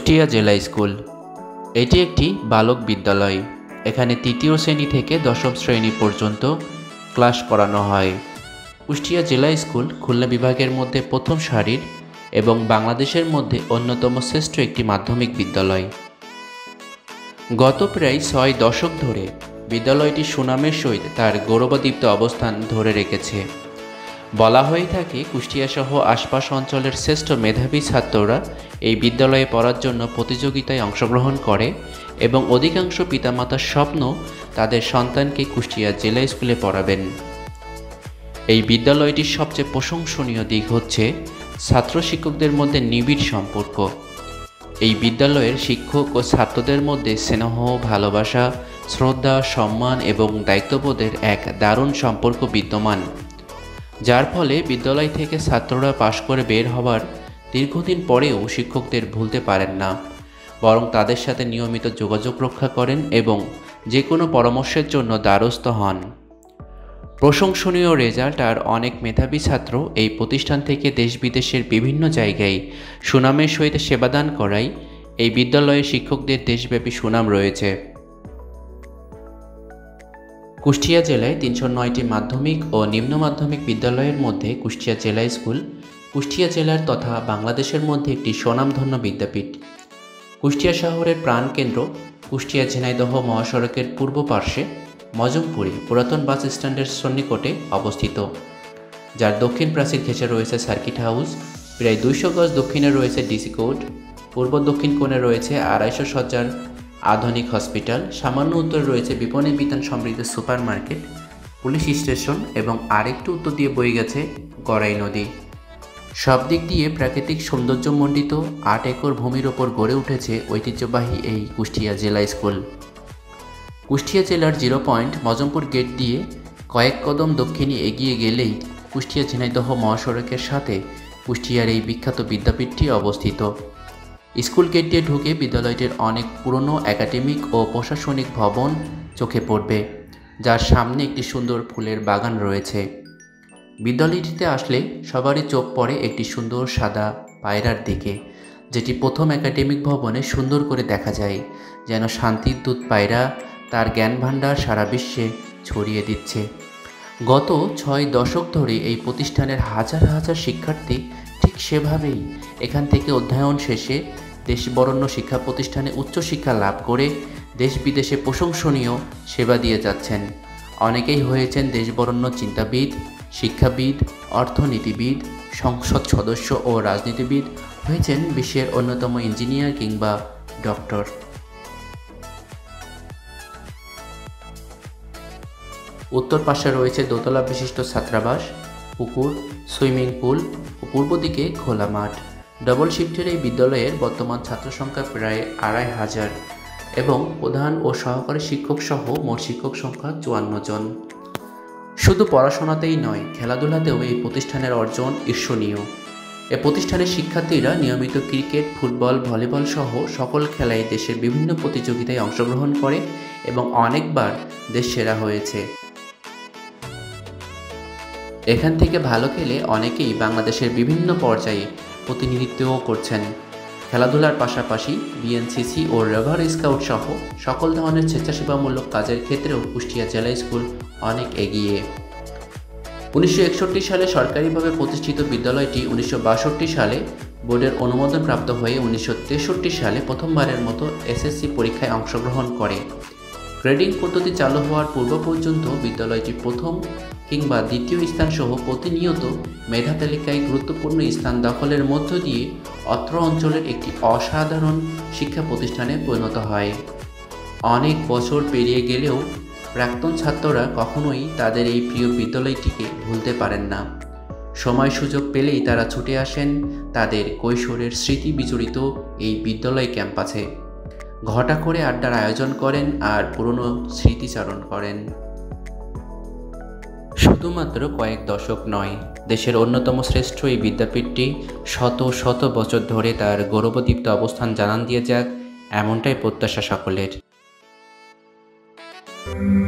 কুষ্টিয়া জেলা স্কুল। এটি একটি বালক বিদ্যালয়। এখানে তৃতীয় শ্রেণী থেকে দশম শ্রেণী পর্যন্ত ক্লাস করানো হয়। কুষ্টিয়া জেলা স্কুল খুলনা বিভাগের মধ্যে প্রথম সারির এবং বাংলাদেশের মধ্যে অন্যতম শ্রেষ্ঠ একটি মাধ্যমিক বিদ্যালয়। গত প্রায় 6 দশক ধরে বিদ্যালয়টি সুনামের সহিত তার গৌরবোদ্দীপ্ত অবস্থান ধরে রেখেছে। বলা হয়ে থাকে কুষ্টিয়া সহ আশপাশ অঞ্চলের শ্রেষ্ঠ মেধাবী ছাত্ররা এই বিদ্যালয়ে পড়ার জন্য প্রতিযোগিতায় অংশগ্রহণ করে এবং অধিকাংশ পিতামাতার স্বপ্ন তাদের সন্তানকে কুষ্টিয়া জেলা স্কুলে পড়াবেন। এই বিদ্যালয়টির সবচেয়ে প্রশংসনীয় দিক হচ্ছে ছাত্র শিক্ষকদের মধ্যে নিবিড় সম্পর্ক। এই বিদ্যালয়ের শিক্ষক ও ছাত্রদের মধ্যে স্নেহ, ভালোবাসা, শ্রদ্ধা, সম্মান এবং দায়িত্ববোধের এক দারুণ সম্পর্ক বিদ্যমান, যার ফলে বিদ্যালয় থেকে ছাত্ররা পাশ করে বের হবার দীর্ঘদিন পরেও শিক্ষকদের ভুলতে পারেন না, বরং তাদের সাথে নিয়মিত যোগাযোগ রক্ষা করেন এবং যে কোনো পরামর্শের জন্য দ্বারস্থ হন। প্রশংসনীয় রেজাল্ট আর অনেক মেধাবী ছাত্র এই প্রতিষ্ঠান থেকে দেশ বিদেশের বিভিন্ন জায়গায় সুনামের সহিত সেবাদান করায় এই বিদ্যালয়ের শিক্ষকদের দেশব্যাপী সুনাম রয়েছে। কুষ্টিয়া জেলায় 309টি মাধ্যমিক ও নিম্ন মাধ্যমিক বিদ্যালয়ের মধ্যে কুষ্টিয়া জেলা স্কুল কুষ্টিয়া জেলার তথা বাংলাদেশের মধ্যে একটি স্বনামধন্য বিদ্যাপীঠ। কুষ্টিয়া শহরের প্রাণকেন্দ্র কুষ্টিয়া ঝিনাইদহ মহাসড়কের পূর্ব পার্শ্বে মজমপুরে পুরাতন বাস স্ট্যান্ডের সন্নিকটে অবস্থিত, যার দক্ষিণ প্রাচীর ঘেঁষে রয়েছে সার্কিট হাউস, প্রায় 200 গজ দক্ষিণে রয়েছে ডিসি কোর্ট, পূর্ব দক্ষিণ কোণে রয়েছে 250 শয্যার আধুনিক হসপিটাল, সামান্য উত্তরে রয়েছে বিপণী বিতান সমৃদ্ধ সুপার মার্কেট, পুলিশ স্টেশন এবং আরেকটু উত্তর দিয়ে বয়ে গেছে গড়াই নদী। সব দিক দিয়ে প্রাকৃতিক সৌন্দর্যমণ্ডিত 8 একর ভূমির ওপর গড়ে উঠেছে ঐতিহ্যবাহী এই কুষ্টিয়া জেলা স্কুল। কুষ্টিয়া জেলার 0 পয়েন্ট মজমপুর গেট দিয়ে কয়েক কদম দক্ষিণে এগিয়ে গেলেই কুষ্টিয়া ঝিনাইদহ মহাসড়কের সাথে কুষ্টিয়ার এই বিখ্যাত বিদ্যাপীঠটি অবস্থিত। স্কুল গেট দিয়ে ঢুকে বিদ্যালয়টির অনেক পুরনো একাডেমিক ও প্রশাসনিক ভবন চোখে পড়বে, যার সামনে একটি সুন্দর ফুলের বাগান রয়েছে। বিদ্যালয়টিতে আসলে সবারই চোখ পড়ে একটি সুন্দর সাদা পায়রার দিকে, যেটি প্রথম একাডেমিক ভবনে সুন্দর করে দেখা যায়, যেন শান্তির দূত পায়রা তার জ্ঞান ভাণ্ডার সারা বিশ্বে ছড়িয়ে দিচ্ছে। গত 6 দশক ধরে এই প্রতিষ্ঠানের হাজার হাজার শিক্ষার্থী ঠিক সেভাবেই এখান থেকে অধ্যয়ন শেষে দেশ বরেণ্য শিক্ষা প্রতিষ্ঠানে উচ্চশিক্ষা লাভ করে দেশ বিদেশে প্রশংসনীয় সেবা দিয়ে যাচ্ছেন। অনেকেই হয়েছেন দেশ বরেণ্য চিন্তাবিদ, শিক্ষাবিদ, অর্থনীতিবিদ, সংসদ সদস্য ও রাজনীতিবিদ, হয়েছেন বিশ্বের অন্যতম ইঞ্জিনিয়ার কিংবা ডক্টর। উত্তর পাশে রয়েছে দোতলা বিশিষ্ট ছাত্রাবাস, পুকুর, সুইমিং পুল ও পূর্ব দিকে খোলা মাঠ। ডবল শিফটের এই বিদ্যালয়ের বর্তমান ছাত্র সংখ্যা প্রায় 2,500 এবং প্রধান ও সহকারী শিক্ষক সহ মোট শিক্ষক সংখ্যা 54 জন। শুধু পড়াশোনাতেই নয়, খেলাধুলাতেও এই প্রতিষ্ঠানের অর্জন ঈর্ষণীয়। এ প্রতিষ্ঠানের শিক্ষার্থীরা নিয়মিত ক্রিকেট, ফুটবল, ভলিবল সহ সকল খেলায় দেশের বিভিন্ন প্রতিযোগিতায় অংশগ্রহণ করে এবং অনেকবার দেশ সেরা হয়েছে। এখান থেকে ভালো খেলে অনেকেই বাংলাদেশের বিভিন্ন পর্যায়ে প্রতিনিধিত্বও করছেন। খেলাধুলার পাশাপাশি বিএনসিসি ও রেভার স্কাউট সহ সকল ধরনের স্বেচ্ছাসেবামূলক কাজের ক্ষেত্রেও কুষ্টিয়া জেলা স্কুল অনেক এগিয়ে। 1961 সালে সরকারিভাবে প্রতিষ্ঠিত বিদ্যালয়টি 1962 সালে বোর্ডের অনুমোদন প্রাপ্ত হয়ে 1963 সালে প্রথমবারের মতো এসএসসি পরীক্ষায় অংশগ্রহণ করে। গ্রেডিং পদ্ধতি চালু হওয়ার পূর্ব পর্যন্ত বিদ্যালয়টি প্রথম কিংবা দ্বিতীয় স্থান সহ প্রতিনিয়ত মেধা তালিকায় গুরুত্বপূর্ণ স্থান দখলের মধ্য দিয়ে অত্র অঞ্চলের একটি অসাধারণ শিক্ষা প্রতিষ্ঠানে পরিণত হয়। অনেক বছর পেরিয়ে গেলেও প্রাক্তন ছাত্ররা কখনোই তাদের এই প্রিয় বিদ্যালয়টিকে ভুলতে পারেন না। সময় সুযোগ পেলেই তারা ছুটে আসেন তাদের কৈশোরের স্মৃতি বিজড়িত এই বিদ্যালয় ক্যাম্পাসে। ঘটা করে আড্ডার আয়োজন করেন আর পুরনো স্মৃতিচারণ করেন। শুধুমাত্র কয়েক দশক নয়, দেশের অন্যতম শ্রেষ্ঠ এই বিদ্যাপীঠটি শত শত বছর ধরে তার গৌরবোদ্দীপ্ত অবস্থান জানান দিয়ে যাক, এমনটাই প্রত্যাশা সকলের।